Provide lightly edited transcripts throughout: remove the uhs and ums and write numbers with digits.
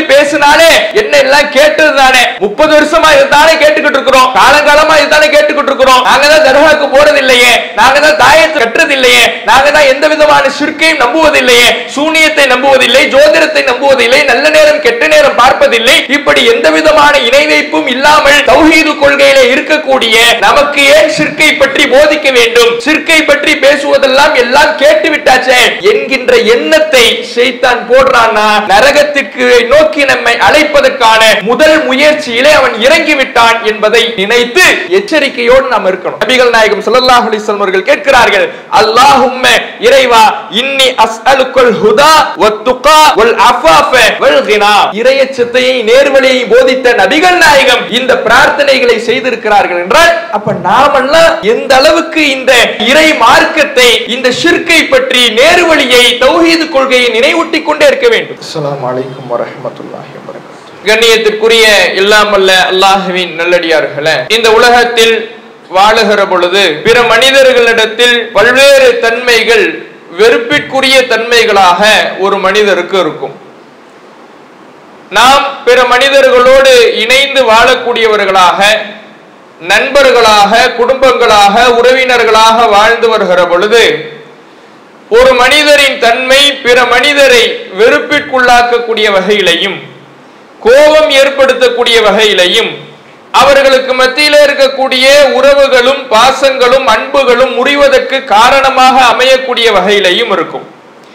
பேசினாலே என்ன எல்லாம் கேட்டது தானே, 30 வருஷமா இதுதானே கேட்டுக்கிட்டு இருக்கிறோம், காலங்காலமா இதுதானே கேட்டுக்கிட்டு இருக்கிறோம், நாங்க தான் தர்காவுக்கு போறது இல்லையே, நாங்க தான் தாயத்தை கட்டுறது இல்லையே, நாங்க தான் எந்த விதமான ஷிர்கையும் நம்புவதில்லையே, சூனியத்தை நம்புவதில்லை, ஜோதிடத்தை நம்புவதில்லை, நல்ல நேரம் கெட்ட நேரம் பார்ப்பதில்லை, இப்படி எந்த விதமான இணை வைப்பும் இல்லாமல் தௌஹீது கொள்கையில இருக்கக்கூடிய நமக்கு ஏன் ஷிர்கை பற்றி போதிக்க வேண்டும், ஷிர்கை பற்றி பேசுவதெல்லாம் எல்லாம் கேட்டு விட்டாச்சே என்கின்ற எண்ணத்தை ஷைத்தான் போடுறானா, நரகத்துக்கு நோக்கி நம்மை அழைப்பதற்கான முதல் முயற்சியிலே அவன் இறங்கி விட்டான் என்பதை நினைத்து எச்சரிக்கையோடு நாம் இருக்கணும். நபிகள் நாயகம் ஸல்லல்லாஹு அலைஹி வஸல்லம் அவர்கள் கேட்கிறார்கள், அல்லாஹும்ம இறைவா இன்னி அஸ்அலுக்கல் ஹுதா வத்துகா வல் அஃபாஃப வல் கினா, இறையச்சத்தை நேர்வழியை போதித்த நபிகள் நாயகம் இந்த பிரார்த்தனைகளை செய்திருக்கிறார்கள் என்றால் அப்ப நாமெல்லாம் எந்த அளவுக்கு இந்த இறை மார்க்கத்தை, இந்த ஷிர்கை பற்றி, நேர்வழியை, தௌஹீது கொள்கையை நினைவூட்டிக் கொண்டே இருக்க வேண்டும். அஸ்ஸலாமு அலைக்கும் வரஹ்மத்துல்லாஹி வபரகாத்துஹு. கண்ணியத்திற்குரிய எல்லாம் வல்ல அல்லாஹ்வின் நல்லடியார்களே, இந்த உலகத்தில் வாழுகிற பொழுது பிற மனிதர்களிடத்தில் பல்வேறு தன்மைகள் வெறுப்பிற்குரிய தன்மைகளாக ஒரு மனிதருக்கு இருக்கும். நாம் பிற மனிதர்களோடு இணைந்து வாழக்கூடியவர்களாக, நண்பர்களாக, குடும்பங்களாக, உறவினர்களாக வாழ்ந்து வருகிற பொழுது ஒரு மனிதரின் தன்மை பிற மனிதரை வெறுப்பிற்குள்ளாக்கக்கூடிய வகையிலையும், கோபம் ஏற்படுத்தக்கூடிய வகையிலையும், அவர்களுக்கு மத்தியில இருக்கக்கூடிய உறவுகளும் பாசங்களும் அன்புகளும் முறிவதற்கு காரணமாக அமையக்கூடிய வகையிலையும் இருக்கும்.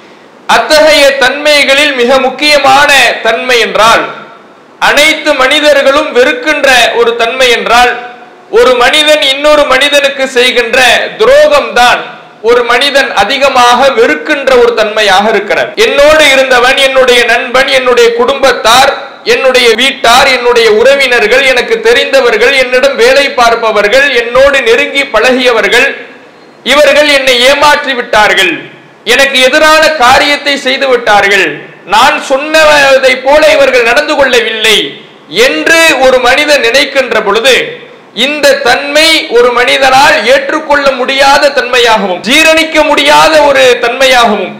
அத்தகைய தன்மைகளில் மிக முக்கியமான தன்மை என்றால், அனைத்து மனிதர்களும் வெறுக்கின்ற ஒரு தன்மை என்றால், ஒரு மனிதன் இன்னொரு மனிதனுக்கு செய்கின்ற துரோகம் தான் ஒரு மனிதன் அதிகமாக வெறுக்கின்ற ஒரு தன்மையாக இருக்கிறார். என்னோடு இருந்தவன், என்னுடைய நண்பன், என்னுடைய குடும்பத்தார், என்னுடைய வீட்டார், என்னுடைய உறவினர்கள், எனக்கு தெரிந்தவர்கள், என்னிடம் வேலை பார்ப்பவர்கள், என்னோடு நெருங்கி பழகியவர்கள், இவர்கள் என்னை ஏமாற்றி விட்டார்கள், எனக்கு எதிரான காரியத்தை செய்து விட்டார்கள், நான் சொன்னதை போல இவர்கள் நடந்து கொள்ளவில்லை என்று ஒரு மனிதன் நினைக்கின்ற பொழுது இந்த தன்மை ஒரு மனிதனால் ஏற்றுக்கொள்ள முடியாத தன்மையாகவும், ஜீரணிக்க முடியாத ஒரு தன்மையாகவும்,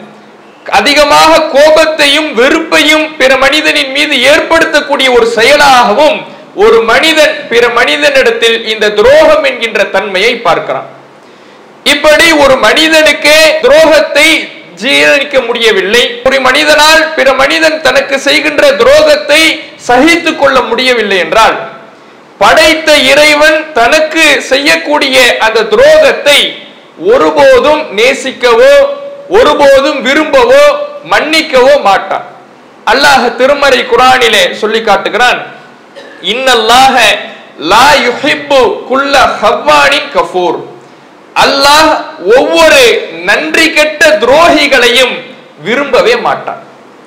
அதிகமாக கோபத்தையும் வெறுப்பையும் பிற மனிதனின் மீது ஏற்படுத்தக்கூடிய ஒரு செயலாகவும் ஒரு மனிதன் பிற மனிதனிடத்தில் இந்த துரோகம் என்கின்ற தன்மையை பார்க்கிறான். இப்படி ஒரு மனிதனுக்கு துரோகத்தை ஜீரணிக்க முடியவில்லை, ஒரு மனிதனால் பிற மனிதன் தனக்கு செய்கின்ற துரோகத்தை சகித்துக் கொள்ள முடியவில்லை என்றால், படைத்த இறைவன் தனக்கு செய்யக்கூடிய அந்த துரோகத்தை ஒருபோதும் நேசிக்கவோ, ஒருபோதும் விரும்பவோ, மன்னிக்கவோ மாட்டான். அல்லாஹ் திருமறை குர்ஆனிலே சொல்லி காட்டுகிறான், இன்னல்லாஹ லா யுஹிப்பு குல்ல ஹவ்வானின் கஃபூர், அல்லாஹ் ஒவ்வொரு நன்றி கெட்ட துரோகிகளையும் விரும்பவே மாட்டான்.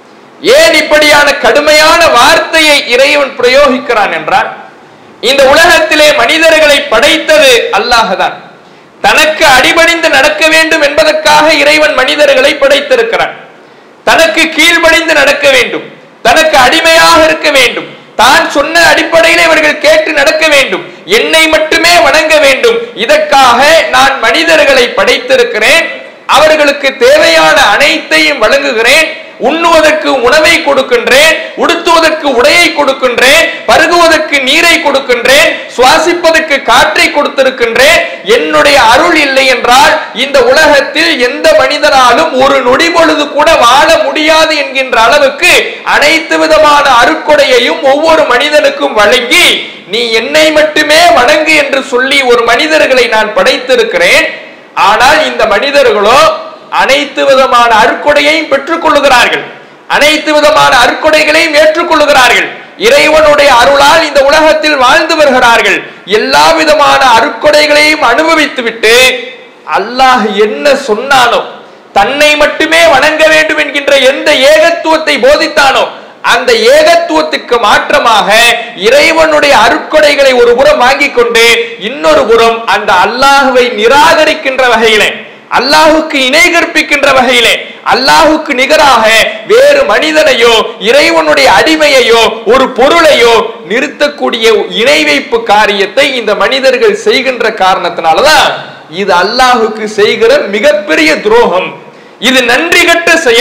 ஏன் இப்படியான கடுமையான வார்த்தையை இறைவன் பிரயோகிக்கிறான் என்றால், இந்த உலகத்திலே மனிதர்களை படைத்தது அல்லாஹ் தான். தனக்கு அடிபணிந்து நடக்க வேண்டும் என்பதற்காக இறைவன் மனிதர்களை படைத்திருக்கிறான். தனக்கு கீழ்பணிந்து நடக்க வேண்டும், தனக்கு அடிமையாக இருக்க வேண்டும், தான் சொன்ன அடிப்படையில் இவர்கள் கேட்டு நடக்க வேண்டும், என்னை மட்டுமே வணங்க வேண்டும். இதற்காக நான் மனிதர்களை படைத்திருக்கிறேன், அவர்களுக்கு தேவையான அனைத்தையும் வழங்குகிறேன், உண்ணுவதற்கு உணவை கொடுக்கின்றேன், உடுத்துவதற்கு உடையை கொடுக்கின்றேன், பருகுவதற்கு நீரை கொடுக்கின்றேன், சுவாசிப்பதற்கு காற்றை கொடுத்திருக்கின்றேன். என்னுடைய அருள் இல்லை என்றால் இந்த உலகத்தில் எந்த மனிதனாலும் ஒரு நொடி பொழுது கூட வாழ முடியாது என்கின்ற அளவுக்கு அனைத்து விதமான அருட்கொடையையும் ஒவ்வொரு மனிதனுக்கும் வழங்கி, நீ என்னை மட்டுமே வணங்கு என்று சொல்லி ஒரு மனிதர்களை நான் படைத்திருக்கிறேன். ஆனால் இந்த மனிதர்களோ அனைத்து விதமான அருட்கொடையையும் பெற்றுக் கொள்ளுகிறார்கள், அனைத்து விதமான அருட்கொடைகளையும் ஏற்றுக்கொள்ளுகிறார்கள், இறைவனுடைய அருளால் இந்த உலகத்தில் வாழ்ந்து வருகிறார்கள், எல்லா விதமான அருட்கொடைகளையும் அனுபவித்து விட்டு அல்லாஹ் என்ன சொன்னானோ, தன்னை மட்டுமே வணங்க வேண்டும் என்கின்ற எந்த ஏகத்துவத்தை போதித்தானோ அந்த ஏகத்துவத்துக்கு மாற்றமாக இறைவனுடைய அருட்கொடைகளை ஒரு புறம் வாங்கிக் கொண்டு இன்னொரு புறம் அந்த அல்லாஹ்வை நிராகரிக்கின்ற வகையிலே, அல்லாஹுக்கு இணை கற்பிக்கின்ற வகையிலே, அல்லாஹுக்கு நிகராக வேறு மனிதனையோ இறைவனுடைய அடிமையையோ ஒரு பொருளையோ நிறுத்தக்கூடிய இணை வைப்பு காரியத்தை இந்த மனிதர்கள் செய்கின்ற காரணத்தினாலதான் இது அல்லாஹுக்கு செய்கிற மிகப்பெரிய துரோகம். இது நன்றி கெட்ட செயல்.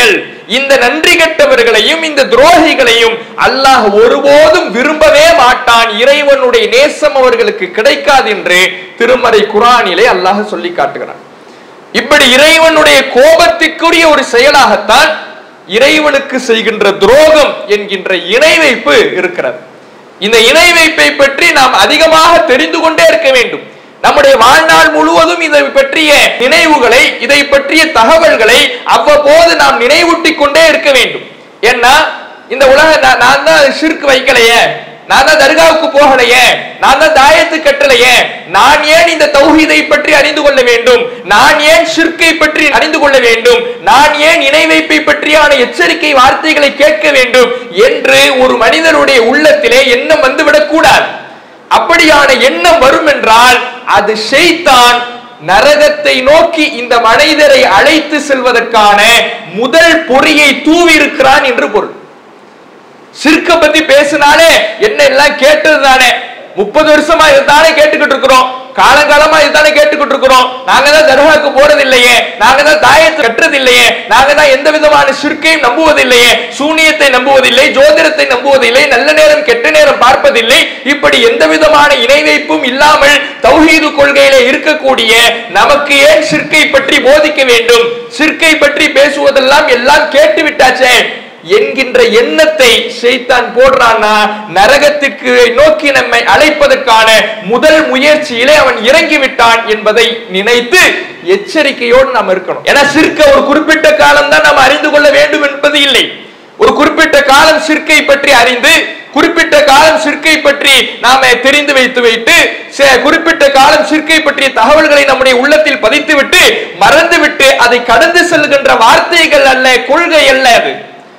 இந்த நன்றி கெட்டவர்களையும் இந்த துரோகிகளையும் அல்லாஹ் ஒருபோதும் விரும்பவே மாட்டான். இறைவனுடைய நேசம் அவர்களுக்கு கிடைக்காது என்று திருமறை குர்ஆனிலே அல்லாஹ் சொல்லி காட்டுகிறான். இப்படி இறைவனுடைய கோபத்திற்குரிய ஒரு செயலாகத்தான் இறைவனுக்கு செய்கின்ற துரோகம் என்கின்ற இணை வைப்பு இருக்கிறது. இந்த இணை வைப்பை பற்றி நாம் அதிகமாக தெரிந்து கொண்டே இருக்க வேண்டும். நம்முடைய வாழ்நாள் முழுவதும் இதை பற்றிய நினைவுகளை, இதை பற்றிய தகவல்களை அவ்வப்போது நாம் நினைவூட்டி கொண்டே இருக்க வேண்டும். ஏன்னா இந்த உலக நான் தான் ஷிர்க் வைக்கலையே, நான் தான் தர்காவுக்கு போகலையே, நான் தான் தாயத்து கட்டலையே, நான் ஏன் இந்த தௌஹீதை பற்றி அறிந்து கொள்ள வேண்டும், நான் ஏன் ஷிர்க்கை பற்றி அறிந்து கொள்ள வேண்டும், நான் ஏன் இணை வைப்பை பற்றியான எச்சரிக்கை வார்த்தைகளை கேட்க வேண்டும் என்று ஒரு மனிதனுடைய உள்ளத்திலே எண்ணம் வந்துவிடக் கூடாது. அப்படியான எண்ணம் வரும் என்றால் அது ஷைத்தான் நரகத்தை நோக்கி இந்த மனிதரை அழைத்து செல்வதற்கான முதல் பொறியை தூவி இருக்கிறான் என்று பொருள். ஷிர்க்க பத்தி பேசினாலே என்ன எல்லாம் கேட்டது தானே, 30 வருஷமா இதுதானே கேட்டுக்கிட்டு இருக்கிறோம், காலங்காலமா இதுதானே கேட்டுக்கிட்டு இருக்கிறோம், நாங்க தான் தர்காவுக்கு போறது இல்லையே, நாங்க தான் தாயத்தை கட்டுறது இல்லையே, நாங்க தான் எந்த விதமான ஷிர்க்கையும் நம்புவதில்லையே, சூனியத்தை நம்புவதில்லை, ஜோதிடத்தை நம்புவதில்லை, நல்ல நேரம் கெட்ட நேரம் பார்ப்பதில்லை, இப்படி எந்த விதமான இணை வைப்பும் இல்லாமல் தௌஹீது கொள்கையிலே இருக்கக்கூடிய நமக்கு ஏன் ஷிர்க்கை பற்றி போதிக்க வேண்டும், ஷிர்க்கை பற்றி பேசுவதெல்லாம் எல்லாம் கேட்டு விட்டாச்சே என்கின்ற எண்ணத்தை ஷைத்தான் போடுறான்னா நரகத்திற்கு நோக்கி நம்மை அழைப்பதற்கான முதல் முயற்சியிலே அவன் இறங்கிவிட்டான் என்பதை நினைத்து எச்சரிக்கையோடு நாம் இருக்கணும். ஏன்னா ஷிர்க்க ஒரு குறிப்பிட்ட காலம் தான் நாம் அறிந்து கொள்ள வேண்டும் என்பது இல்லை. ஒரு குறிப்பிட்ட காலம் ஷிர்க்கை பற்றி அறிந்து, குறிப்பிட்ட காலம் ஷிர்க்கை பற்றி நாம தெரிந்து வைத்து குறிப்பிட்ட காலம் ஷிர்க்கை பற்றிய தகவல்களை நம்முடைய உள்ளத்தில் பதித்துவிட்டு மறந்துவிட்டு அதை கடந்து செல்கின்ற வார்த்தைகள் அல்ல, கொள்கை அல்ல. அது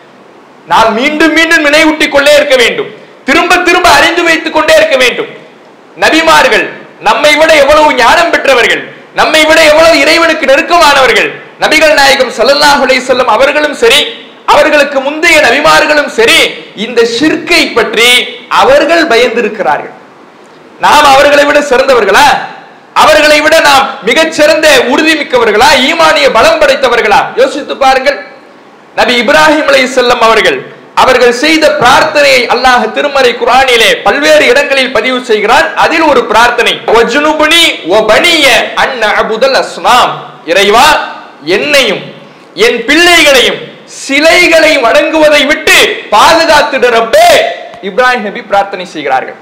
நாம் மீண்டும் மீண்டும் நினைவூட்டிக் கொண்டே இருக்க வேண்டும், திரும்ப திரும்ப அறிந்து வைத்துக் கொண்டே இருக்க வேண்டும். நபிமார்கள் நம்மை விட எவ்வளவு ஞானம் பெற்றவர்கள், நம்மை விட எவ்வளவு இறைவனுக்கு நெருக்கமானவர்கள். நபிகள் நாயகம் ஸல்லல்லாஹு அலைஹி வஸல்லம் அவர்களும் சரி, அவர்களுக்கு முந்தைய நபிமார்களும் சரி, இந்த ஷிர்க்கை பற்றி அவர்கள் பயந்திருக்கிறார்கள். நாம் அவர்களை விட சிறந்தவர்களா? அவர்களை விட நாம் மிகச்சிறந்த உறுதிமிக்கவர்களா? ஈமானிய பலம் படைத்தவர்களா? யோசித்து பாருங்கள். நபி இப்ராஹிம் அலைஹிஸ்ஸலாம் அவர்கள் செய்த பிரார்த்தனையை அல்லாஹ் திருமறை குர்ஆனிலே பல்வேறு இடங்களில் பதிவு செய்கிறான். அதில் ஒரு பிரார்த்தனை, வஜ்னுபுனி வபனிய அன் நஅபுதல் அஸ்னாம், இறைவா என்னையும் என் பிள்ளைகளையும் சிலைகளை வணங்குவதை விட்டு பாதுகாத்துடு ரப்பே. இப்ராஹிம் நபி பிரார்த்தனை செய்கிறார்கள்.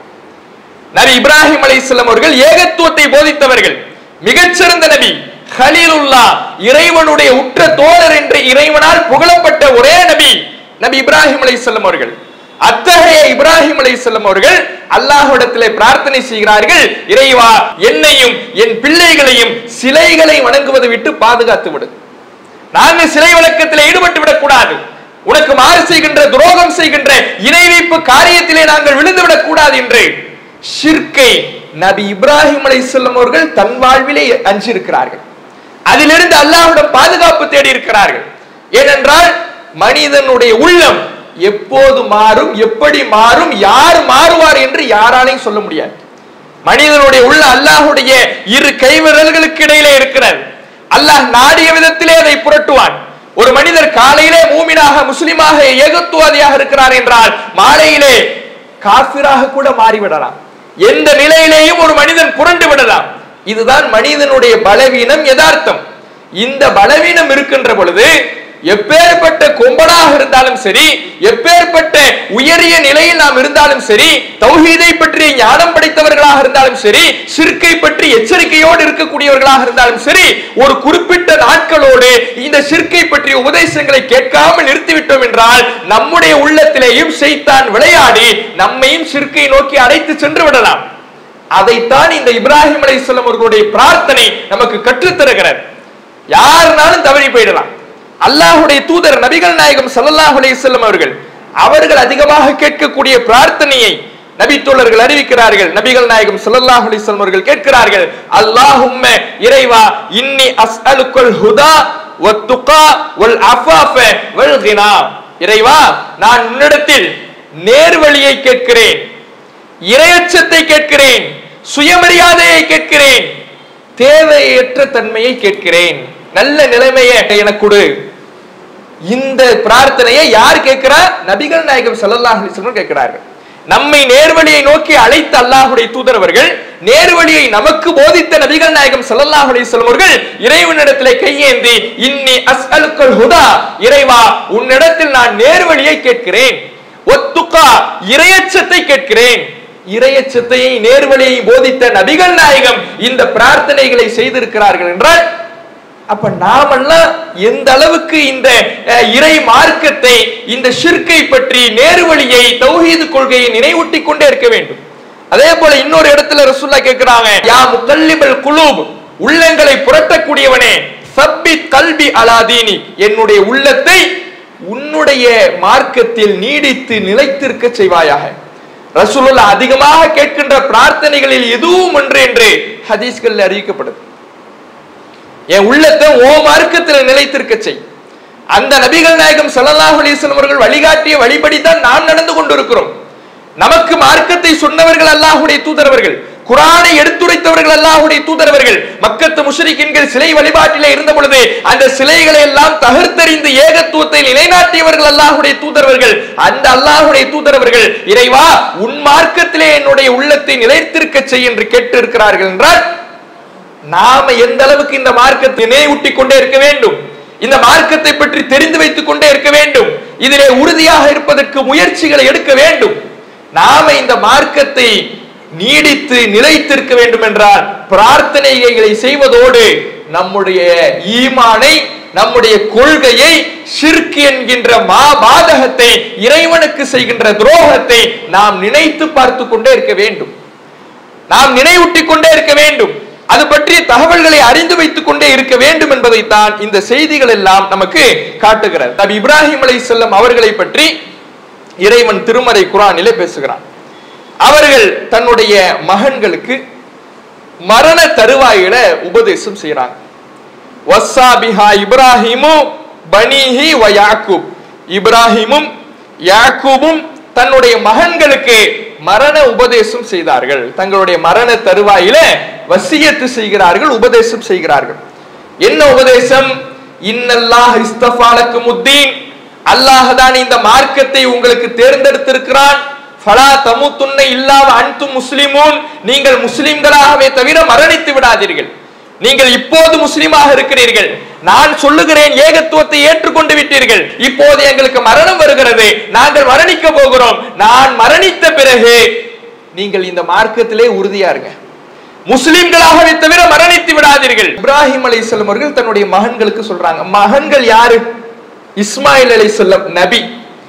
நபி இப்ராஹிம் அலைஹிஸ்ஸலாம் அவர்கள் ஏகத்துவத்தை போதித்தவர்கள், மிகச்சிறந்த நபி, கலீலுல்லா, இறைவனுடைய உற்ற தோழர் என்று இறைவனால் புகழப்பட்ட ஒரே நபி நபி இப்ராஹிம் அலைஹிஸ்ஸலாம் அவர்கள். அத்தகைய இப்ராஹிம் அலைஹிஸ்ஸலாம் அவர்கள் அல்லாஹ்விடத்திலே பிரார்த்தனை செய்கிறார்கள், இறைவா என்னையும் என் பிள்ளைகளையும் சிலைகளை வணங்குவதை விட்டு பாதுகாத்து விடு. நாங்கள் சிலை வணக்கத்திலே ஈடுபட்டு விடக் கூடாது, உனக்கு மாறு செய்கின்ற துரோகம் செய்கின்ற இணை வைப்பு காரியத்திலே நாங்கள் விழுந்து விடக் கூடாது என்று ஷிர்க்கை நபி இப்ராஹிம் அலைஹிஸ்ஸலாம் அவர்கள் தன் வாழ்விலே அஞ்சிருக்கிறார்கள். அதிலிருந்து அல்லாஹ்விடம் பாதுகாப்பு தேடி இருக்கிறார்கள். ஏனென்றால் மனிதனுடைய உள்ளம் எப்போது மாறும், எப்படி மாறும், யார் மாறுவார் என்று யாராலையும் சொல்ல முடியாது. மனிதனுடைய உள்ள அல்லாஹ்வுடைய இரு கைவிரல்களுக்கு இடையிலே இருக்கிறது. அல்லாஹ் நாடிய விதத்திலே அதை புரட்டுவான். ஒரு மனிதர் காலையிலே மூமினாக முஸ்லிமாக ஏகத்துவாதியாக இருக்கிறார் என்றால் மாலையிலே காஃபிராக கூட மாறிவிடலாம். எந்த நிலையிலேயும் ஒரு மனிதன் புரண்டு விடலாம். இதுதான் மனிதனுடைய பலவீனம், யதார்த்தம். இந்த பலவீனம் இருக்கின்ற பொழுது எப்பேற்பட்ட கொம்பனாக இருந்தாலும் சரி, எப்பேற்பட்ட உயரிய நிலையில் நாம் இருந்தாலும் சரி, தௌஹீதை பற்றி ஞானம் படைத்தவர்களாக இருந்தாலும் சரி, ஷிர்க்கை பற்றி எச்சரிக்கையோடு இருக்கக்கூடியவர்களாக இருந்தாலும் சரி, ஒரு குறிப்பிட்ட நாட்களோடு இந்த ஷிர்க்கை பற்றிய உபதேசங்களை கேட்காமல் நிறுத்திவிட்டோம் என்றால் நம்முடைய உள்ளத்திலேயும் ஷைத்தான் விளையாடி நம்மையும் ஷிர்க்கை நோக்கி அழைத்து சென்று விடலாம். அதைத்தான் இந்த இப்ராஹிம் அலைஹிஸ்ஸலாம் அவர்களுடைய பிரார்த்தனை நமக்கு கற்றுத்தருகிறது. யாருனாலும் தவறி போயிடலாம். அல்லாஹ்வுடைய தூதர் நபிகள் நாயகம் ஸல்லல்லாஹு அலைஹி வஸல்லம் அவர்கள் அதிகமாக கேட்கக்கூடிய பிரார்த்தனையை நபி தோழர்கள் அறிவிக்கிறார்கள். நபிகள் நாயகம் ஸல்லல்லாஹு அலைஹி வஸல்லம் அவர்கள் கேட்கிறார்கள், அல்லாஹும்ம இறைவா இன்னி அஸ்அலுக்கல் ஹுதா வத்துகா வல் அஃபாஃப வல் கினா. இறைவா நான் உன்னிடத்தில் நேர்வழியை கேட்கிறேன், இறையச்சத்தை கேட்கிறேன், சுயமரியாதையை கேட்கிறேன், தேவையற்ற தன்மையை கேட்கிறேன், நல்ல நிலைமையை எனக்கு கொடு. இந்த பிரார்த்தனையை யார் கேட்கிறா? நபிகள் நாயகம் ஸல்லல்லாஹு அலைஹி வஸல்லம் கேட்கிறார்கள். நம்மை நேர்வழியை நோக்கி அழைத்த அல்லாஹ்வுடைய தூதரவர்கள், நேர்வழியை நமக்கு போதித்த நபிகள் நாயகம் ஸல்லல்லாஹு அலைஹி வஸல்லம் அவர்கள் இறைவனிடத்திலே கையேந்தி இன்னி அஸ்அலுக்கல் ஹுதா, இறைவா உன்னிடத்தில் நான் நேர்வழியை கேட்கிறேன், ஒத்துகா இறையச்சத்தை கேட்கிறேன். இறையச்சத்தை நேர்வழியை போதித்த நபிகள் நாயகம் இந்த பிரார்த்தனைகளை செய்திருக்கிறார்கள் என்றால் அப்ப நாமெல்லாம் எந்த அளவுக்கு இந்த இறை மார்க்கத்தை, இந்த ஷிர்கை பற்றி, நேர்வழியை, தௌஹீது கொள்கையை நினைவூட்டிக் கொண்டே இருக்க வேண்டும். அதே போல இன்னொரு இடத்துல ரசூலுல்லாஹ் கேட்கிறாங்க, யா முகல்லிபல் குலூப், உள்ளங்களை புரட்டக்கூடியவனே, சப்பித் கல்பி அலா தீனி, என்னுடைய உள்ளத்தை உன்னுடைய மார்க்கத்தில் நீடித்து நிலைத்திருக்க செய்வாயாக. ரசூலுல்லாஹ் அதிகமாக கேட்கின்ற பிரார்த்தனைகளில் எதுவும் ஒன்று என்று ஹதீஸ்களில் அறிவிக்கப்படுது. என் உள்ளத்தை ஓ மார்க்கத்தில் நிலைத்திருக்க செய். அந்த நபிகள் நாயகம் ஸல்லல்லாஹு அலைஹி வஸல்லம் அவர்கள் வழிகாட்டிய வழிபடிதான் நாம் நடந்து கொண்டிருக்கிறோம். நமக்கு மார்க்கத்தை சொன்னவர்கள் அல்லாஹ்வுடைய தூதரவர்கள், குர்ஆனை எடுத்துரைத்தவர்கள் அல்லாஹ்வுடைய தூதரவர்கள். மக்கத்து முஷ்ரிக்கீன்கள் சிலை வழிபாட்டிலே இருந்த பொழுது அந்த சிலைகளை எல்லாம் தகர்த்தெறிந்து ஏகத்துவத்தை நிலைநாட்டியவர்கள் அல்லாஹ்வுடைய தூதரவர்கள். அந்த அல்லாஹ்வுடைய தூதரவர்கள் இறைவா உன் மார்க்கத்திலே என்னுடைய உள்ளத்தை நிலைத்திருக்க செய் என்று கேட்டு இருக்கிறார்கள் என்றால் நாம எந்த அளவுக்கு இந்த மார்க்கத்தை நினைவூட்டிக் கொண்டே இருக்க வேண்டும், இந்த மார்க்கத்தை பற்றி தெரிந்து வைத்துக் கொண்டே இருக்க வேண்டும், இதிலே உறுதியாக இருப்பதற்கு முயற்சிகளை எடுக்க வேண்டும். நாம இந்த மார்க்கத்தை நீடித்து நிலைத்திருக்க வேண்டும் என்றால் பிரார்த்தனைகளை செய்வதோடு நம்முடைய ஈமானை, நம்முடைய கொள்கையை, ஷிர்க் என்கின்ற மாபாதகத்தை, இறைவனுக்கு செய்கின்ற துரோகத்தை நாம் நினைத்து பார்த்து கொண்டே இருக்க வேண்டும், நாம் நினைவூட்டிக் கொண்டே இருக்க வேண்டும், அது பற்றிய தகவல்களை அறிந்து வைத்துக் கொண்டே இருக்க வேண்டும் என்பதைத்தான் இந்த செய்திகள் எல்லாம் நமக்கு காட்டுகிறது. நபி இப்ராஹிம் அலைஹிஸ்ஸலாம் அவர்களை பற்றி இறைவன் திருமறை குர்ஆனிலே பேசுகிறான். அவர்கள் தன்னுடைய மகன்களுக்கு மரண தருவாயில உபதேசம் செய்யறாங்க. வஸ்ஸாபிஹா இப்ராஹிமு பனீஹி வ யாக்கூப், இப்ராஹிமும் யாக்கூபும் தன்னுடைய மகன்களுக்கு மரண உபதேசம் செய்தார்கள். தங்களுடைய மரண தருவாயில வசியத்து செய்கிறார்கள், உபதேசம் செய்கிறார்கள். என்ன உபதேசம்? இன்னல்லாஹ் இஸ்தஃபாலக்குமுத்தீன், அல்லாஹ் தான் இந்த மார்க்கத்தை உங்களுக்கு தேர்ந்தெடுத்திருக்கிறான். ஃபலா தமுத்துன்ன இல்லா வ அன்தும் முஸ்லிமூன், நீங்கள் முஸ்லிம்களாகவே தவிர மரணித்து விடாதீர்கள். நீங்கள் இப்போது முஸ்லிமாக இருக்கிறீர்கள், நான் சொல்லுகிறேன் ஏகத்துவத்தை ஏற்றுக்கொண்டு விட்டீர்கள், இப்போது எங்களுக்கு மரணம் வருகிறது, நாங்கள் மரணிக்க போகிறோம், நான் மரணித்த பிறகு நீங்கள் இந்த மார்க்கத்திலே உறுதியா இருங்க, முஸ்லிம்களாகவே தவிர மரணித்து விடாதீர்கள். இப்ராஹிம் அலைஹிஸ்ஸலாம் அவர்கள் தன்னுடைய மகன்களுக்கு சொல்றாங்க. மகன்கள் யாரு? இஸ்மாயில் அலைஹிஸ்ஸலாம் நபி,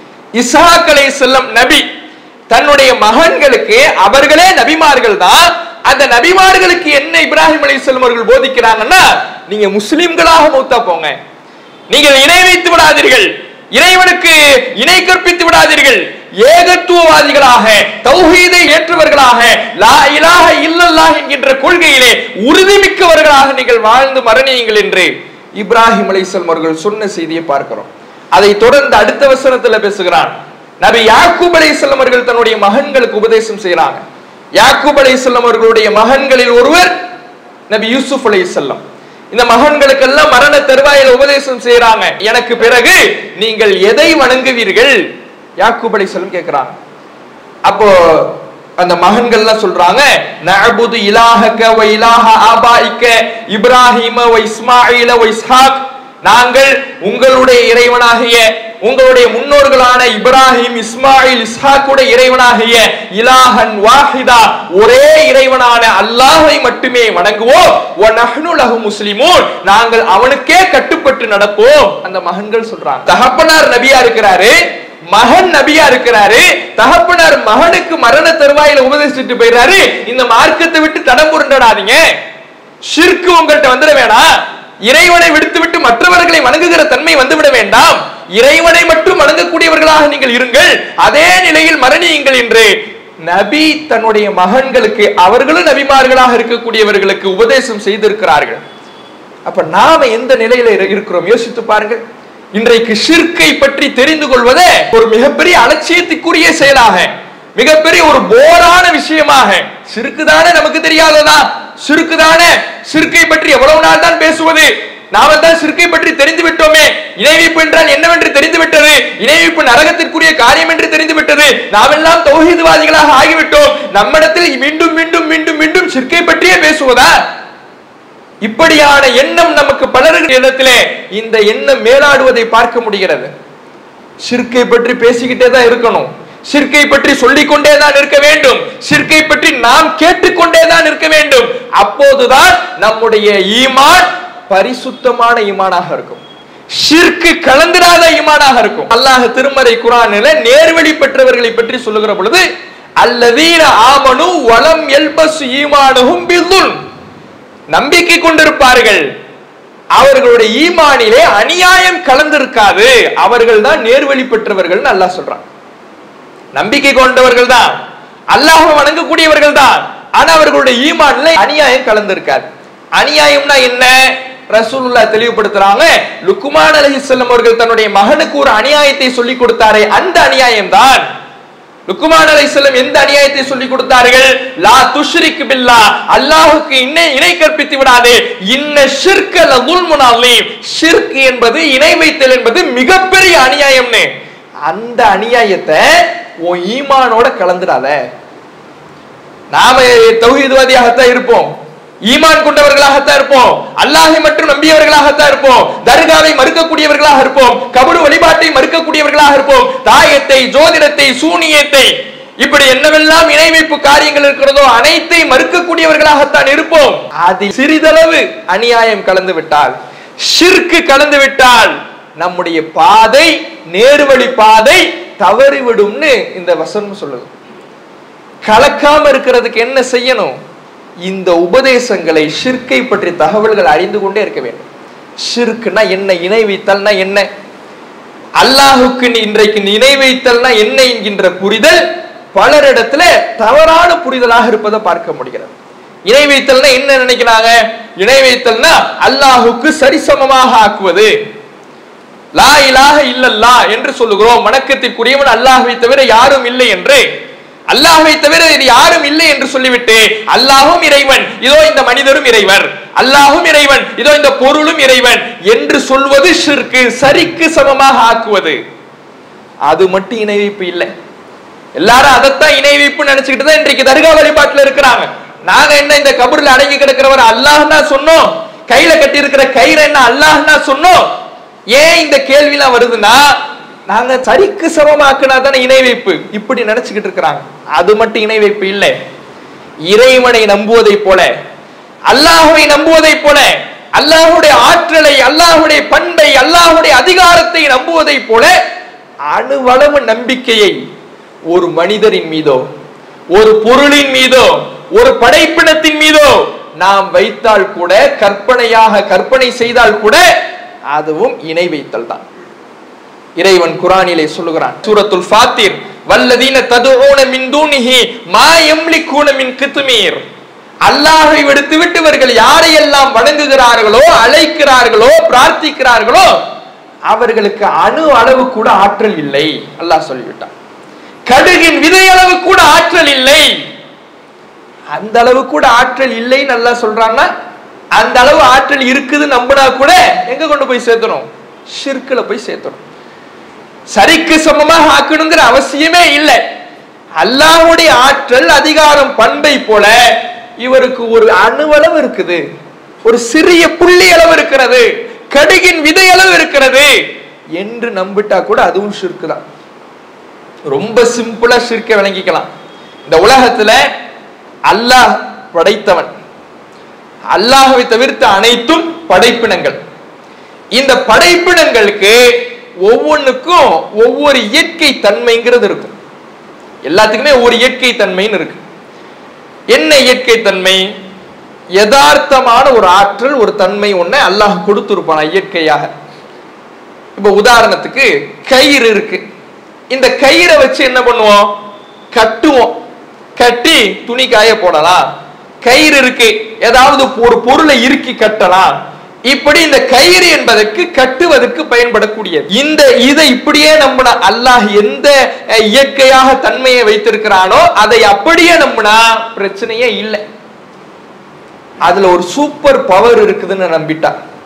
இஸ்ஹாக் அலைஹிஸ்ஸலாம் நபி. தன்னுடைய மகன்களுக்கு அவர்களே நபிமார்கள் தான். அந்த நபிமார்களுக்கு என்ன இப்ராஹிம் அலைஹிஸ்ஸலாம் அவர்கள் போதிக்கிறாங்கன்னா, நீங்க முஸ்லிம்களாக மௌத்தா போங்க, நீங்கள் இணை வைத்து விடாதீர்கள், இறைவனுக்கு இணை கற்பித்து விடாதீர்கள், ஏகத்துவவாதிகளாக தௌஹீதை ஏற்றவர்களாக லா இலாஹ இல்லல்லாஹ் என்கின்ற கொள்கையிலே உறுதிமிக்கவர்களாக நீங்கள் வாழ்ந்து மரணியுங்கள் என்று இப்ராஹிம் அலைஹிஸ்ஸலாம் அவர்கள் சொன்ன செய்தியை பார்க்கிறோம். அதை தொடர்ந்து அடுத்த வசனத்துல பேசுகிறான். நபி யாக்கூப் அலைஹிஸ்ஸலாம் அவர்கள் தன்னுடைய மகன்களுக்கு உபதேசம் செய்யறாங்க. யாக்கூப் அலைஹிஸ்ஸலாம் அவர்களுடைய மகன்களில் ஒருவர் நபி யூசுப் அலைஹிஸ்ஸலாம். இந்த மகன்களுக்கெல்லாம் மரண தருவாயில உபதேசம் செய்யறாங்க. எனக்கு பிறகு நீங்கள் எதை வணங்குவீர்கள்? யாக்கூப் அலைஹிஸ்ஸலாம் கேட்கிறாங்க. அப்போ அந்த மகன்கள்லாம் சொல்றாங்க, நஅபுது இலாஹக வ இலாஹ ஆபாயிக இப்ராஹீம வ இஸ்மாஈல வ இஸ்ஹாக், நாங்கள் உங்களுடைய இறைவனாகிய, உங்களுடைய முன்னோர்களான இப்ராஹிம், இஸ்மாயில், இஸ்ஹாக்குடைய இறைவனாகிய இலாஹன் வாஹிதா, ஒரே இறைவனான அல்லாஹை மட்டுமே வணங்குவோம். வ நஹ்னு லஹு முஸ்லிமூன், நாங்கள் அவனுக்கே கட்டுப்பட்டு நடப்போம். அந்த மகன்கள் சொல்றாங்க. தகப்பனார் நபியா இருக்கிறாரு, மகன் நபியா இருக்கிறாரு, தகப்பனார் மகனுக்கு மரண தருவாயில உபதேசிட்டு போயிறாரு, இந்த மார்க்கத்தை விட்டு தடம் புரண்டாதீங்க, ஷிர்க் உங்கள்கிட்ட வந்துட வேணாம், இறைவனை விடுத்துவிட்டு மற்றவர்களை வணங்குகிற தன்மை வந்துவிட வேண்டாம், இறைவனை மட்டும் வணங்கக்கூடியவர்களாக நீங்கள் இருங்கள், அதே நிலையில் மரணியுங்கள் என்று நபி தன்னுடைய மகன்களுக்கு, அவர்களும் நபிமார்களாக இருக்கக்கூடியவர்களுக்கு உபதேசம் செய்திருக்கிறார்கள். அப்ப நாம எந்த நிலையில இருக்கிறோம் யோசித்து பாருங்கள். இன்றைக்கு ஷிர்கை பற்றி தெரிந்து கொள்வதே ஒரு மிகப்பெரிய அலட்சியத்துக்குரிய செயலாக, மிகப்பெரிய ஒரு போரான விஷயமாக, ஷிர்க்கு தானே நமக்கு தெரியாததா, ஷிர்க்கு தானே, ஷிர்கை பற்றி எவ்வளவு நாள் தான் பேசுவது, நாம தான் ஷிர்கை பற்றி தெரிந்து விட்டோமே, இணை வைப்பு என்றால் என்னவென்று தெரிந்து விட்டது, இணை வைப்பு நரகத்திற்குரிய காரியம் என்று தெரிந்து விட்டது, நாமெல்லாம் தௌஹீத்வாதிகளாக ஆகிவிட்டோம், நம்மிடத்தில் மீண்டும் மீண்டும் மீண்டும் மீண்டும் ஷிர்கை பற்றியே பேசுவதா? இப்படியான எண்ணம் நமக்கு பலர்கள் இடத்திலே இந்த எண்ணம் மேலாடுவதை பார்க்க முடிகிறது. ஷிர்கை பற்றி பேசிக்கிட்டே தான் இருக்கணும், ஷிர்கை பற்றி சொல்லிக் கொண்டே தான் இருக்க வேண்டும், ஷிர்கை பற்றி நாம் கேட்டுக்கொண்டே தான் இருக்க வேண்டும். அப்போதுதான் நம்முடைய ஈமான் பரிசுத்தமான ஈமானாக இருக்கும், ஷிர்க் கலந்திராத ஈமானாக இருக்கும். அல்லாஹ் திருமறை குர்ஆனில நேர்வழி பெற்றவர்களை பற்றி சொல்லுகிற பொழுது அல்லதீன ஆமனு வலம் யல்பஸு ஈமானுஹும் பிதுல், நம்பிக்கை கொண்டிருப்பார்கள், அவர்களுடைய ஈமானிலே அநியாயம் கலந்திருக்காது, அவர்கள் தான் நேர்வழி பெற்றவர்கள் அல்லாஹ் சொல்றான். நம்பிக்கை கொண்டவர்கள் தான், அல்லாஹ்வை வணங்கக்கூடியவர்கள் தான், ஆனா அவர்களுடைய ஈமான்ல அநியாயம் கலந்திருக்காது. அநியாயம்னா என்ன? ரசூலுல்லாஹ் தெளிவுபடுத்துறாங்க, லுக்மான் அலைஹிஸ்ஸலாம் அவர்கள் தன்னுடைய மகனுக்கு ஒரு அநியாயத்தை சொல்லி கொடுத்தாரே, அந்த அநியாயம் தான். லுக்மான் அலைஹிஸ்ஸலாம் எந்த அநியாயத்தை சொல்லி கொடுத்தார்கள்? லா துஷ்ரிக் பில்லாஹ், அல்லாஹ்வுக்கு இணை கற்பித்து விடாதே, இன்ன ஷிர்க லதுல்முன் அலீம், ஷிர்க் என்பது இணை வைத்தல் என்பது மிகப்பெரிய அநியாயம்னு. அந்த அநியாயத்தை உன் ஈமானோட கலந்துடாத. நாம தௌஹீத்வாதியாகத்தான் இருப்போம், ஈமான் கொண்டவர்களாகத்தான் இருப்போம், அல்லாஹை மட்டும் நம்பியவர்களாகத்தான் இருப்போம், தர்காவை மறுக்கக்கூடியவர்களாக இருப்போம், கபரு வழிபாட்டை மறுக்கக்கூடியவர்களாக இருப்போம், தாயத்தை, ஜோதிடத்தை, சூனியத்தை, இப்படி என்னவெல்லாம் இணை வைப்பு காரியங்கள் இருக்கிறதோ அனைத்தை மறுக்கக்கூடியவர்களாகத்தான் இருப்போம். அதில் சிறிதளவு அநியாயம் கலந்து விட்டால், ஷிர்க் கலந்து விட்டால் நம்முடைய பாதை, நேர்வழி பாதை தவறிவிடும்னு இந்த வசனம் சொல்லுது. கலக்காம இருக்கிறதுக்கு என்ன செய்யணும்? இந்த உபதேசங்களை, ஷிர்கை பற்றி தகவல்கள் அறிந்து கொண்டே இருக்க வேண்டும். ஷிர்க்னா என்ன, இணை வைத்தல்னா என்ன, அல்லாஹுக்கு இன்றைக்கு இணை வைத்தல்னா என்ன என்கின்ற புரிதல் பலரிடத்துல தவறான புரிதலாக இருப்பதை பார்க்க முடிகிறது. இணை வைத்தல்னா என்ன நினைக்கிறாங்க? இணை வைத்தல்னா அல்லாஹுக்கு சரிசமமாக ஆக்குவது. லா இலாஹ இல்லல்லாஹ் என்று சொல்லுகிறோம், வணக்கத்திற்குரியவன் அல்லாஹ்வை தவிர யாரும் இல்லை என்று, அல்லாஹ்வை தவிர யாரும் இல்லை என்று சொல்லிவிட்டு அல்லாஹும் இறைவன், இதோ இந்த மனிதரும் இறைவர், அல்லாஹும் இறைவன், இதோ இந்த பொருளும் இறைவன் என்று சொல்வது ஷிர்க், சரிக்கு சமமாக ஆக்குவது. அது மட்டும் இணை வைப்பு இல்லை. எல்லாரும் அதைத்தான் இணை வைப்பு நினைச்சுக்கிட்டு தான் இன்றைக்கு தர்கா வழிபாட்டுல இருக்கிறாங்க. நாங்க என்ன இந்த கபர்ல அடங்கி கிடக்கிறவர் அல்லாஹ்னா சொன்னோம், கையில கட்டி இருக்கிற கயிறு என்ன அல்லாஹ்னா சொன்னோம். ஏன் இந்த கேள்விலாம் வருதுன்னா, நாங்க சரிக்கு சமமாக்குனா தானே இணை வைப்பு, இப்படி நினைச்சுக்கிட்டு இருக்கிறாங்க. அது மட்டும் இணை வைப்பு இல்லை. இறைவனை நம்புவதை போல, அல்லாஹ்வை நம்புவதை போல, அல்லாஹ்வுடைய ஆற்றலை, அல்லாஹ்வுடைய பண்பை, அல்லாஹ்வுடைய அதிகாரத்தை நம்புவதை போல அணுவளவு நம்பிக்கையை ஒரு மனிதரின் மீதோ, ஒரு பொருளின் மீதோ, ஒரு படைப்பினத்தின் மீதோ நாம் வைத்தால் கூட, கற்பனை செய்தால் கூட அதுவும் இணை வைத்தல் தான். இறைவன் குர்ஆனிலே சொல்லுகிறான், சூரத்துல் ஃபாத்திர், வல்லதீன ததுஊன மின் தூனிஹி மா யம்லிகூன மின் கித்மீர், அல்லாஹ்வை விடுத்துவிட்டு இவர்கள் யாரையெல்லாம் வணங்குகிறார்களோ, அழைக்கிறார்களோ, பிரார்த்திக்கிறார்களோ அவர்களுக்கு அணு அளவு கூட ஆற்றல் இல்லை. அல்லாஹ் சொல்லிவிட்டான். கடுகின் விதை அளவு கூட ஆற்றல் இல்லை. அந்த அளவு கூட ஆற்றல் இல்லைன்னு அல்லாஹ் சொல்றான்னா, அந்த அளவு ஆற்றல் இருக்குது நம்பினா கூட எங்க கொண்டு போய் சேர்த்தணும்? ஷிர்க்ல போய் சேர்த்தணும். சரிக்கு சமமாக ஆக்கணுங்கிற அவசியமே இல்லை. அல்லாஹ்வுடைய ஆற்றல், அதிகாரம், பண்பை போல இவருக்கு ஒரு அணுவளவு இருக்குது, ஒரு சிறிய புள்ளி அளவு இருக்கிறது, கடுகின் விதை அளவு இருக்கிறது என்று நம்பிட்டா கூட அதுவும் ஷிர்க் தான். ரொம்ப சிம்பிளா ஷிர்க்கை விளங்கிக்கலாம். இந்த உலகத்துல அல்லாஹ் படைத்தவன், அல்லாஹ்வை தவிர்த்து அனைத்தும் படைப்பினங்கள். இந்த படைப்பினங்களுக்கு ஒவ்வொன்றுக்கும் ஒவ்வொரு இயற்கை தன்மைங்கிறது இருக்கும். எல்லாத்துக்குமே ஒவ்வொரு இயற்கை தன்மைன்னு இருக்கு. என்ன இயற்கை தன்மை? யதார்த்தமான ஒரு ஆற்றல், ஒரு தன்மை ஒண்ணு அல்லாஹ் கொடுத்திருப்பான் இயற்கையாக. இப்ப உதாரணத்துக்கு கயிறு இருக்கு. இந்த கயிறை வச்சு என்ன பண்ணுவோம்? கட்டுவோம். கட்டி துணி காய போடலாம். கயிறு இருக்கு, ஏதாவது ஒரு பொருளை இறுக்கி கட்டலாம். இப்படி இந்த கயிறு என்பதற்கு கட்டுவதற்கு பயன்படக்கூடியது. இதை இப்படியே நம்பினா, அல்லாஹ் எந்த இயற்கையாக தன்மையை வைத்திருக்கிறானோ அதை அப்படியே நம்பினா பிரச்சனையே இல்லை. அதுல ஒரு சூப்பர் பவர் இருக்குதுன்னு நம்பிட்டா,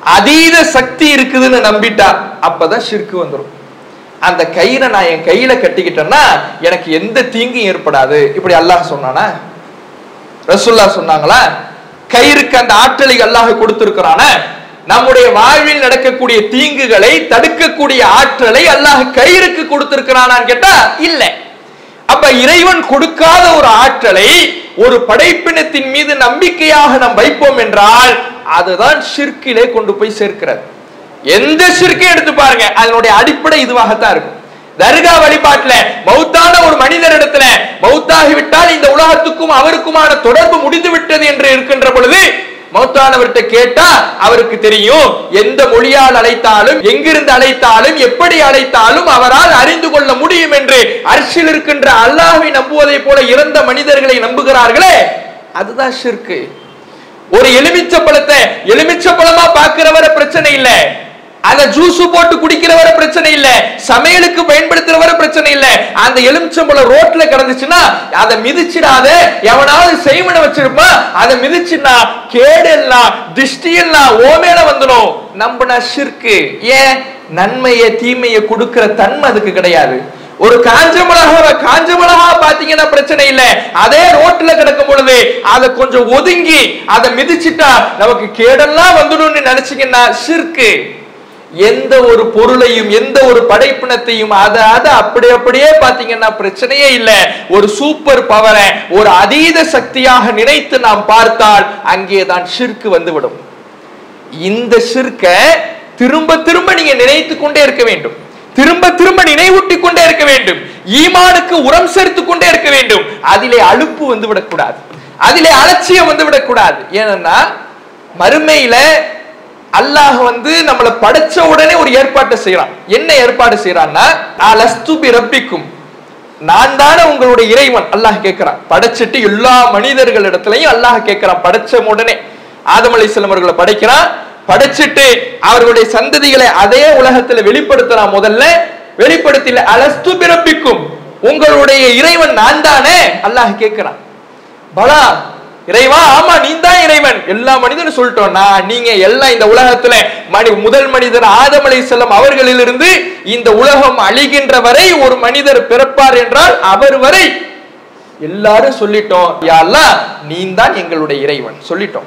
அதீத சக்தி இருக்குதுன்னு நம்பிட்டா அப்பதான் ஷிர்க் வந்துடும். அந்த கயிறை நான் என் கையில கட்டிக்கிட்டேன்னா எனக்கு எந்த தீங்கும் ஏற்படாது. இப்படி அல்லாஹ் சொன்னானா? ரசூலுல்லாஹ் சொன்னாங்களா? கயிறுக்கு அந்த ஆற்றலை அல்லாஹ் கொடுத்திருக்கிறான. நம்முடைய வாழ்வில் நடக்கக்கூடிய தீங்குகளை தடுக்கக்கூடிய ஆற்றலை அல்லாஹ் கயிறுக்கு கொடுத்திருக்கிறானான்னு கேட்டா இல்ல. அப்ப இறைவன் கொடுக்காத ஒரு ஆற்றலை ஒரு படைப்பினத்தின் மீது நம்பிக்கையாக நாம் வைப்போம் என்றால் அதுதான் ஷிர்கிலே கொண்டு போய் சேர்க்கிறது. எந்த ஷிர்க்கை எடுத்து பாருங்க, அதனுடைய அடிப்படை இதுவாகத்தான் இருக்கும். தர்கா வழிபாட்டுல மௌத்தான ஒரு மனிதரிடத்துல மௌத்தாகிவிட்டால் இந்த உலகத்துக்கும் அவருக்குமான தொடர்பு முடிந்து விட்டது என்று இருக்கின்ற பொழுது மௌத்தானவர்கிட்ட கேட்டா அவருக்கு தெரியும், எந்த மொழியால் அழைத்தாலும் எங்கிருந்து அழைத்தாலும் எப்படி அழைத்தாலும் அவரால் அறிந்து கொள்ள முடியும் என்று. அர்ஷில் இருக்கின்ற அல்லாஹ்வை நம்புவதை போல இறந்த மனிதர்களை நம்புகிறார்களே, அதுதான் ஷிர்க். ஒரு எலுமிச்சை பழத்தை எலுமிச்சை பழமா பார்க்கிறவரை பிரச்சனை இல்லை, அந்த ஜூஸ் போட்டு குடிக்கிறவரை பிரச்சனை இல்ல, சமையலுக்கு பயன்படுத்துறவரை பிரச்சனை இல்ல. அந்த எலுமிச்சம்பழம் ரோட்ல கிடந்துச்சுன்னா அதை மிதிச்சிடாத, எவனாவது செய்வன வச்சிருப்பா, அதை மிதிச்சுன்னா கேடெல்லாம் திஷ்டி எல்லாம் ஓமேல வந்துடும். நம்பினா ஷிர்க். ஏன்? நன்மையை தீமையை கொடுக்கிற தன்மை அதுக்கு கிடையாது. ஒரு காஞ்ச மிளகா பாத்தீங்கன்னா பிரச்சனை இல்ல, அதே ரோட்ல கிடக்கும் பொழுது அதை கொஞ்சம் ஒதுங்கி அதை மிதிச்சுட்டா நமக்கு கேடெல்லாம் வந்துடும் நினைச்சீங்கன்னா ஷிர்க். எந்த ஒரு பொருளையும் எந்த ஒரு படைப்பினத்தையும் அதை அப்படியே பாத்தீங்கன்னா பிரச்சனையே இல்லை. ஒரு சூப்பர் பவரை ஒரு அதீத சக்தியாக நினைத்து நாம் பார்த்தால் அங்கேதான் ஷிர்க் வந்துவிடும். இந்த ஷிர்க்க திரும்ப திரும்ப நீங்க நினைத்து கொண்டே இருக்க வேண்டும், திரும்ப திரும்ப நினைவூட்டி கொண்டே இருக்க வேண்டும், ஈமானுக்கு உரம் சேர்த்து கொண்டே இருக்க வேண்டும். அதிலே அலுப்பு வந்து விடக்கூடாது, அதிலே அலட்சியம் வந்து விடக்கூடாது. ஏன்னா மறுமையில அல்லாஹ் நம்மளை படைச்ச உடனே ஒரு ஏற்பாட்டை செய்யறான். என்ன ஏற்பாடு செய்யறான்னா, அலஸ்து பிரப்பிக்கும், நான் தானே உங்களுடைய இறைவன் அல்லாஹ் கேட்கிறான். படைச்சிட்டு எல்லா மனிதர்களிடத்திலையும் அல்லாஹ் கேட்கிறான். படைச்ச உடனே ஆதம் அலைஹிஸ்ஸலாம் அவர்களை படைக்கிறான். படைச்சிட்டு அவர்களுடைய சந்ததிகளை அதே உலகத்துல வெளிப்படுத்துறான். முதல்ல வெளிப்படுத்தல அலஸ்து பிரப்பிக்கும், உங்களுடைய இறைவன் நான் தானே அல்லாஹ் கேட்கிறான். பலா இறைவா, ஆமா நீ தான் இறைவன். எல்லா மனிதனும் சொல்லிட்டோம்னா நீங்க எல்லாம் இந்த உலகத்துல முதல் மனிதர் ஆதம் அலைஹிஸ்ஸலாம் அவர்களிலிருந்து இந்த உலகம் அழிகின்ற வரை ஒரு மனிதர் பிறப்பார் என்றால் அவர் வரை எல்லாரும் சொல்லிட்டோம், யா அல்லாஹ் நீ தான் எங்களுடைய இறைவன் சொல்லிட்டோம்.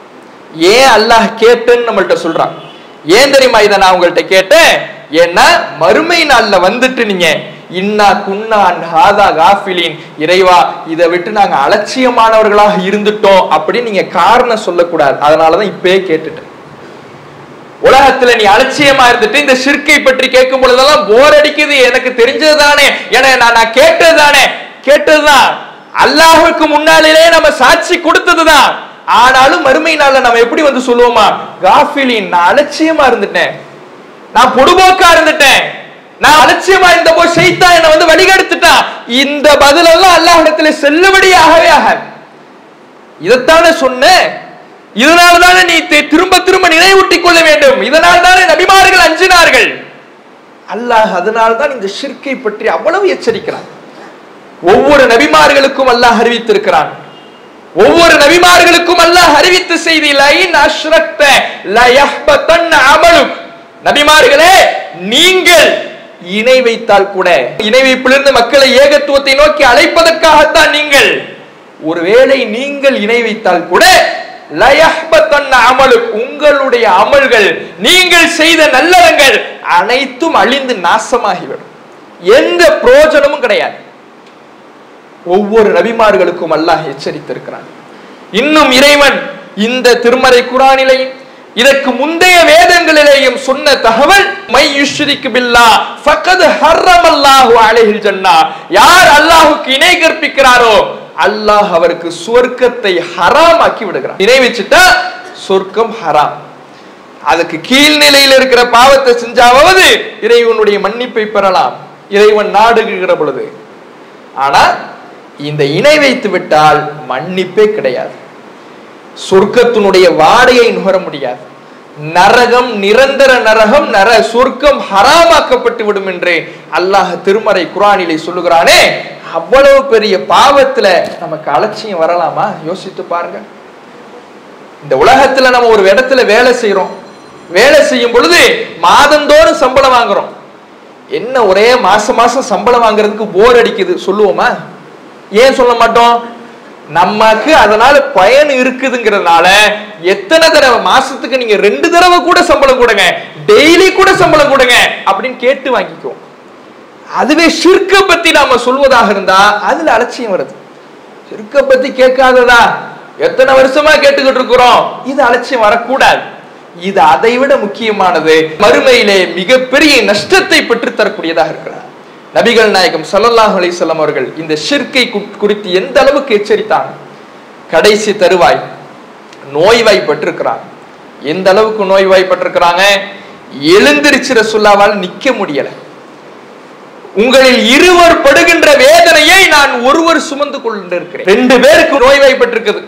ஏன் அல்லாஹ் கேட்டேன்னு நம்மள்ட்ட சொல்றான்? ஏன் தெரியுமா இதை நான் உங்கள்கிட்ட கேட்டேன்? ஏன்னா மறுமை நாள்ல வந்துட்டு நீங்க இன்னா குன்னான் ஹாதா காஃபிலின், இறைவா இதை விட்டு நாங்க அலட்சியமானவர்களாக இருந்துட்டோம் அப்படின்னு நீங்க காரணம் சொல்லக்கூடாது. அதனாலதான் இப்பயே கேட்டுட்டேன். உலகத்துல நீ அலட்சியமா இருந்துட்டு இந்த ஷிர்கை பற்றி கேட்கும் பொழுதெல்லாம் போர் அடிக்குது, எனக்கு தெரிஞ்சது தானே, ஏன்னா நான் கேட்டதுதான் அல்லாஹுக்கு முன்னாலே நம்ம சாட்சி கொடுத்ததுதான். ஆனாலும் மறுமை நாள்ல நம்ம எப்படி சொல்லுவோமா, காஃபிலின், நான் அலட்சியமா இருந்துட்டேன், நான் பொடுபோக்கா இருந்துட்டேன், நான் அலட்சியமா இருந்த போது ஷைத்தான் என்ன வழிகெடுத்துட்டான். இந்த பதிலெல்லாம் அல்லாஹ்விடத்துல செல்லுபடியாகவே ஆகாது. இதைத்தானே சொன்னேன். இதனால்தானே நீ திரும்ப திரும்ப நினைவூட்டிக் கொள்ள வேண்டும். இதனால்தானே நபிமார்கள் அஞ்சினார்கள். அல்லாஹ் அதனால்தான் இந்த ஷிர்கை பற்றி அவ்வளவு எச்சரிக்கிறான். ஒவ்வொரு நபிமார்களுக்கும் அல்லாஹ் அறிவித்திருக்கிறான். ஒவ்வொரு நபிமார்களுக்கும் அல்லாஹ் அறிவித்த செய்தி, லைன் அஷ்ரக்த லயஹ்பதன் அமலுக், நபிமார்களே நீங்கள் இணை வைத்தால் கூட, இணை வைப்பிலிருந்து மக்களை ஏகத்துவத்தை நோக்கி அழைப்பதற்காகத்தான், நீங்கள் ஒருவேளை நீங்கள் இணை வைத்தால் கூட லயஹ்பதன் அமலுக், உங்களுடைய அமல்கள் நீங்கள் செய்த நல்லறங்கள் அனைத்தும் அழிந்து நாசமாகிவிடும், எந்த பிரயோஜனமும் கிடையாது. ஒவ்வொரு நபிமார்களுக்கும் அல்லாஹ் எச்சரித்திருக்கிறான். இன்னும் இறைவன் இந்த திருமறை குர்ஆனிலேயும் இதற்கு முந்தைய வேதங்களிலேயும் சொன்ன தகவல், மை யுஷ்ரிக் பில்லாஹ் ஃபகத் ஹர்ரமல்லாஹு அலைஹில் ஜன்னah, யார் அல்லாஹ்வுக்கு இணை கற்பிக்கிறாரோ அல்லாஹ் அவருக்கு சொர்க்கத்தை ஹராம் ஆக்கி விடுகிறார். இணை வச்சுட்டா சொர்க்கம் ஹராம். அதுக்கு கீழ்நிலையில் இருக்கிற பாவத்தை செஞ்சாவது இறைவனுடைய மன்னிப்பை பெறலாம், இறைவன் நாடுகிற பொழுது. ஆனா இந்த இணை வைத்து விட்டால் மன்னிப்பே கிடையாது, சொர்க்கத்தினுடைய வாடையை நுகர முடியாது, நரகம் நிரந்தர நரகம், சொர்க்கம் ஹராமாக்கப்பட்டு விடும் என்று அல்லாஹ் திருமறை குர்ஆனிலே சொல்லுகிறானே. அவ்வளவு பெரிய பாவத்துல நமக்கு அலட்சியம் வரலாமா? யோசித்து பாருங்க. இந்த உலகத்துல நம்ம ஒரு இடத்துல வேலை செய்யறோம், வேலை செய்யும் பொழுது மாதந்தோறும் சம்பளம் வாங்குறோம். என்ன ஒரே மாசம் மாசம் சம்பளம் வாங்குறதுக்கு போர் அடிக்குது சொல்லுவோமா? ஏன் சொல்ல மாட்டோம்? நமக்கு அதனால பயன் இருக்குதுங்கிறதுனால எத்தனை தடவை மாசத்துக்கு நீங்க 2 தடவை கூட சம்பளம் கொடுங்க, டெய்லி கூட சம்பளம் கொடுங்க அப்படின்னு கேட்டு வாங்கிக்குவோம். அதுவே ஷிர்க பத்தி நாம சொல்வதாக இருந்தா அதுல அலட்சியம் வருது. ஷிர்க பத்தி கேட்காததா எத்தனை வருஷமா கேட்டுக்கிட்டு இருக்கிறோம், இது அலட்சியம் வரக்கூடாது. இது அதை விட முக்கியமானது, மறுமையிலே மிகப்பெரிய நஷ்டத்தை பெற்று தரக்கூடியதாக இருக்கிறார். நபிகள் நாயகம் ஸல்லல்லாஹு அலைஹி வஸல்லம் அவர்கள் இந்த ஷிர்கை குறித்து எந்த அளவுக்கு எச்சரித்தாங்க. கடைசி தருவாய் நோய்வாய்ப்பட்டிருக்கிறாங்க. எந்த அளவுக்கு நோய்வாய்ப்பட்டிருக்கிறாங்க? எழுந்திருச்சு ரசூலுல்லாஹ்வால் நிக்க முடியல. உங்களில் இருவர் படுகின்ற வேதனையை நான் ஒருவர் சுமந்து கொண்டிருக்கிறேன். 2 பேருக்கு நோய்வாய்ப்பட்டிருக்குது.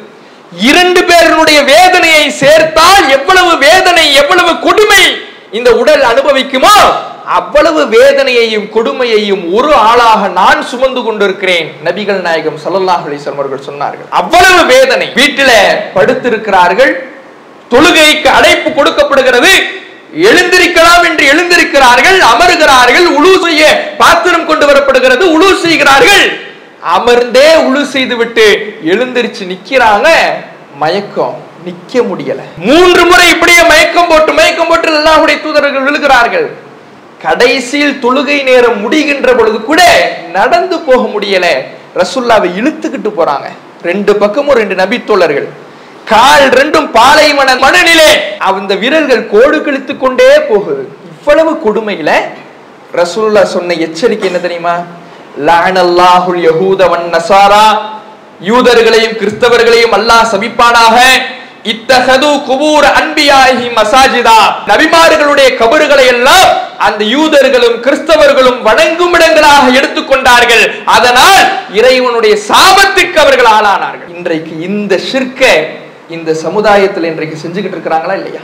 2 பேருடைய வேதனையை சேர்த்தால் எவ்வளவு வேதனை, எவ்வளவு கொடுமை இந்த உடல் அனுபவிக்குமோ அவ்வளவு வேதனையையும் கொடுமையையும் ஒரு ஆளாக நான் சுமந்து கொண்டிருக்கிறேன். நபிகள் நாயகம் ஸல்லல்லாஹு அலைஹி வஸல்லம் அவர்கள் சொன்னார்கள். அவ்வளவு வேதனை. வீட்டில படுத்திருக்கிறார்கள், தொழுகைக்கு அழைப்பு கொடுக்கப்படுகிறது, எழுந்திருக்கலாம் என்று எழுந்திருக்கிறார்கள், அமருகிறார்கள், உளு செய்ய பாத்திரம் கொண்டு வரப்படுகிறது, உளு செய்கிறார்கள், அமர்ந்தே உளு செய்து விட்டு எழுந்திருச்சு நிக்கிறாங்க. மயக்கம், நிக்க முடியல. 3 முறை இப்படியே மயக்கம் போட்டு அல்லாஹ்வுடைய தூதர்கள் விழுகிறார்கள். கடைசியில் தொழுகை நேரம் முடிகின்ற பொழுது கூட நடந்து போக முடியல. ரசூலுல்லாஹ்வை இழுத்துக்கிட்டு போறாங்க. 2 பக்கமும் 2 நபி தோழர்கள், கால் 2ம் பாலைவன மணலிலே அந்த விரல்கள் கோடு கிழித்து கொண்டே போகுது. இவ்வளவு கொடுமையில ரசூலுல்லாஹ் சொன்ன எச்சரிக்கை என்ன தெரியுமா? லஅனல்லாஹுல் யஹூத வன் நஸாரா, யூதர்களையும் கிறிஸ்தவர்களையும் அல்லாஹ் சபிப்பானாக. இத்தஹது குபூர் அன்பியாஹி மசாஜிதா, நபிமார்களுடைய கபறுகளை எல்லாம் அந்த யூதர்களும் கிறிஸ்தவர்களும் வணங்கும் இடங்களாக எடுத்துக்கொண்டார்கள். அதனால் இறைவனுடைய சாபத்துக்கு அவர்கள் ஆளானார்கள். இன்றைக்கு இந்த ஷிர்க இந்த சமுதாயத்தில் இன்றைக்கு செஞ்சுக்கிட்டு இருக்கிறாங்களா இல்லையா?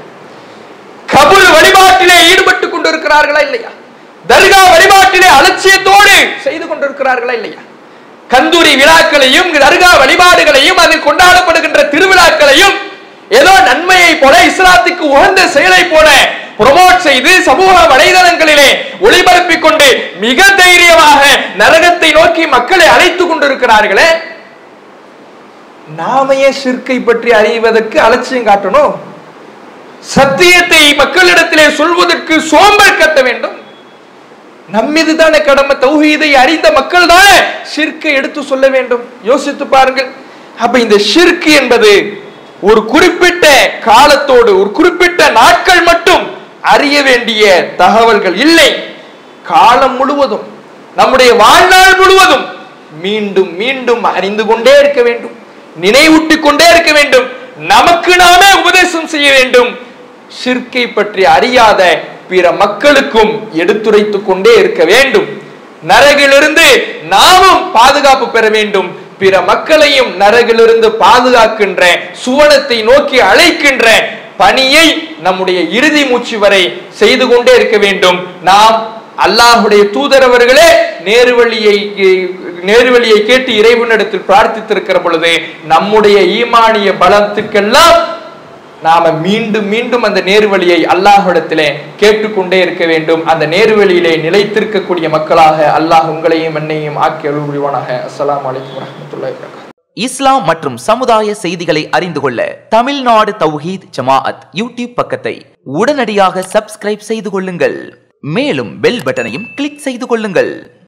கபர் வழிபாட்டிலே ஈடுபட்டு கொண்டிருக்கிறார்களா இல்லையா? தர்கா வழிபாட்டிலே அலட்சியத்தோடு செய்து கொண்டிருக்கிறார்களா இல்லையா? கந்தூரி விழாக்களையும் தர்கா வழிபாடுகளையும் அதில் கொண்டாடப்படுகின்ற திருவிழாக்களையும் ஏதோ நன்மையை போல, இஸ்லாத்துக்கு உகந்த செயலை போல ப்ரமோட் செய்து சமூக வலைதளங்களிலே ஒளிபரப்பிக் கொண்டு மிக தைரியமாக நரகத்தை நோக்கி மக்களை அழைத்துக் கொண்டிருக்கிறார்களே. நாமையே ஷிர்கை பற்றி அறிவதற்கு அலட்சியம் காட்டணும். சத்தியத்தை மக்களிடத்திலே சொல்வதற்கு சோம்பல் கட்ட வேண்டும். நம்மீதுதானே கடமை. தௌஹீதை அறிந்த மக்கள் தான் ஷிர்கை எடுத்து சொல்ல வேண்டும். யோசித்து பாருங்கள். அப்ப இந்த ஷிர்க் என்பது ஒரு குறிப்பிட்ட காலத்தோடு, ஒரு குறிப்பிட்ட நாட்கள் மட்டும் அறிய வேண்டிய தகவல்கள் இல்லை. காலம் முழுவதும், நம்முடைய வாழ்நாள் முழுவதும் மீண்டும் மீண்டும் அறிந்து கொண்டே இருக்க வேண்டும், நினைவூட்டிக் கொண்டே இருக்க வேண்டும், நமக்கு நாமே உபதேசம் செய்ய வேண்டும். ஷிர்கை பற்றி அறியாத பிற மக்களுக்கும் எடுத்துரைத்துக் கொண்டே இருக்க வேண்டும். நரகிலிருந்து நாமும் பாதுகாப்பு பெற வேண்டும். பிற மக்களையும் நரகிலிருந்து பாதுகாக்கின்ற, சுவனத்தை நோக்கி அழைக்கின்ற பணியை நம்முடைய இறுதி மூச்சு வரை செய்து கொண்டே இருக்க வேண்டும். நாம் அல்லாஹ்வுடைய தூதரவர்களே நேர்வழியை கேட்டு இறைவனிடத்தில் பிரார்த்தித்திருக்கிற பொழுது நம்முடைய ஈமானிய பலத்துக்கெல்லாம் நாம மீண்டும் மீண்டும் அந்த நேர்வழியை அல்லாஹ்விடத்திலே கேட்டுக்கொண்டே இருக்க வேண்டும். அந்த நேர்வழியிலே நிலைத்திருக்கக்கூடிய மக்களாக அல்லாஹ் உங்களையும் என்னையும் ஆக்கி அருள் புரிவானாக. அஸ்ஸலாமு அலைக்கும் வரஹ்மத்துல்லாஹி வபரகாத்துஹு. இஸ்லாம் மற்றும் சமுதாய செய்திகளை அறிந்து கொள்ள தமிழ்நாடு தௌஹீத் ஜமாஅத் யூடியூப் பக்கத்தை உடனடியாக சப்ஸ்கிரைப் செய்து கொள்ளுங்கள். மேலும் பெல் பட்டனையும் கிளிக் செய்து கொள்ளுங்கள்.